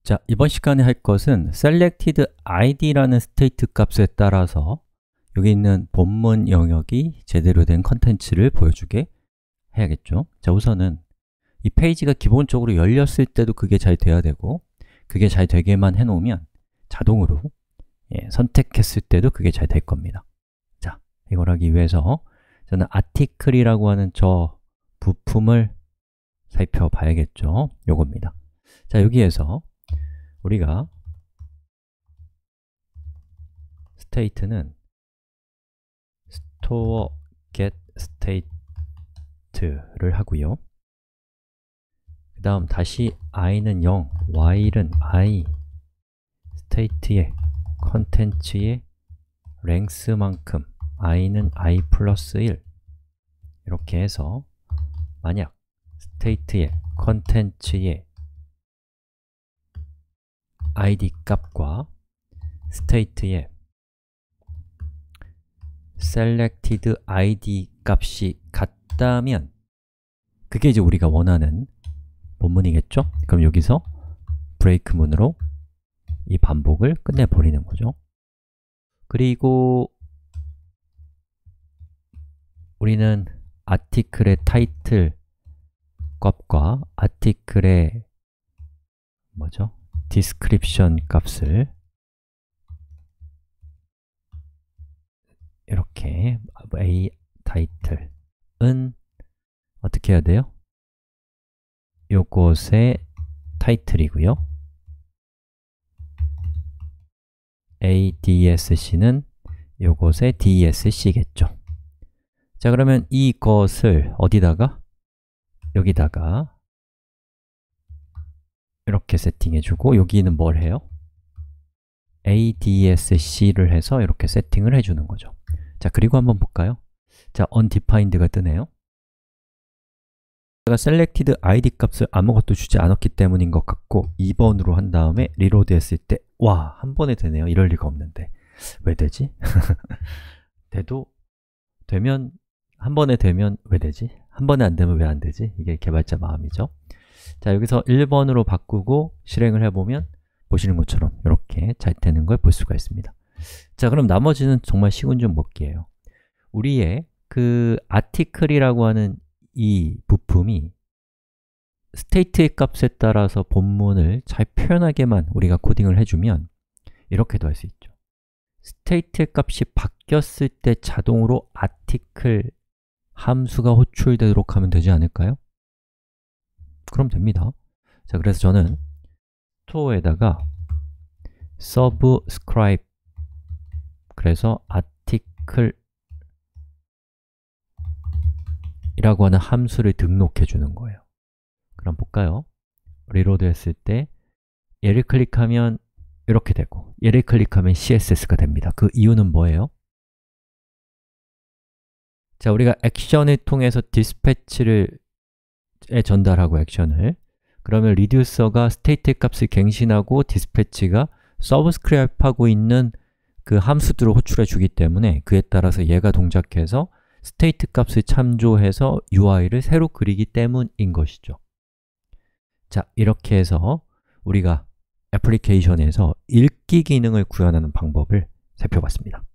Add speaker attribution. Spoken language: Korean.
Speaker 1: 자, 이번 시간에 할 것은 selected id라는 스테이트 값에 따라서 여기 있는 본문 영역이 제대로 된 컨텐츠를 보여주게 해야겠죠. 자, 우선은 이 페이지가 기본적으로 열렸을 때도 그게 잘 돼야 되고, 그게 잘 되게만 해놓으면 자동으로 선택했을 때도 그게 잘 될 겁니다. 자, 이걸 하기 위해서 저는 article이라고 하는 저 부품을 살펴봐야겠죠. 요겁니다. 자, 여기에서 우리가 state는 store get state를 하고요. 그 다음 다시 i는 0, while은 i, state의 컨텐츠의 length만큼 i는 i 플러스 1 이렇게 해서 만약 state의 컨텐츠의 id 값과 state의 selected id 값이 같다면 그게 이제 우리가 원하는 본문이겠죠? 그럼 여기서 브레이크문으로 이 반복을 끝내버리는 거죠. 그리고 우리는 article의 타이틀 값과 article의 description 값을 이렇게 a title은 어떻게 해야 돼요? 요것의 타이틀이고요. adsc는 요것의 dsc겠죠. 자, 그러면 이것을 어디다가? 여기다가 이렇게 세팅해주고 여기는 뭘 해요? adsc를 해서 이렇게 세팅을 해주는 거죠. 자, 그리고 한번 볼까요? 자, undefined가 뜨네요. 제가 selected id 값을 아무것도 주지 않았기 때문인 것 같고 2번으로 한 다음에 리로드 했을 때 와, 한 번에 되네요. 이럴 리가 없는데 왜 되지? 되면 한 번에 되면 왜 되지? 한 번에 안 되면 왜 안 되지? 이게 개발자 마음이죠. 자, 여기서 1번으로 바꾸고 실행을 해보면 보시는 것처럼 이렇게 잘 되는 걸 볼 수가 있습니다. 자, 그럼 나머지는 정말 쉬운 좀 볼게요. 우리의 그 article이라고 하는 이 부품이 state의 값에 따라서 본문을 잘 표현하게만 우리가 코딩을 해주면 이렇게도 할 수 있죠. state의 값이 바뀌었을 때 자동으로 article 함수가 호출되도록 하면 되지 않을까요? 그럼 됩니다. 자, 그래서 저는 store에다가 subscribe 그래서 article 이라고 하는 함수를 등록해 주는 거예요. 그럼 볼까요? 리로드 했을 때 얘를 클릭하면 이렇게 되고 얘를 클릭하면 CSS가 됩니다. 그 이유는 뭐예요? 자, 우리가 액션을 통해서 디스패치를 전달하고 액션을 그러면 reducer가 state 값을 갱신하고 디스패치가 subscribe 하고 있는 그 함수들을 호출해 주기 때문에 그에 따라서 얘가 동작해서 state 값을 참조해서 UI를 새로 그리기 때문인 것이죠. 자, 이렇게 해서 우리가 애플리케이션에서 읽기 기능을 구현하는 방법을 살펴봤습니다.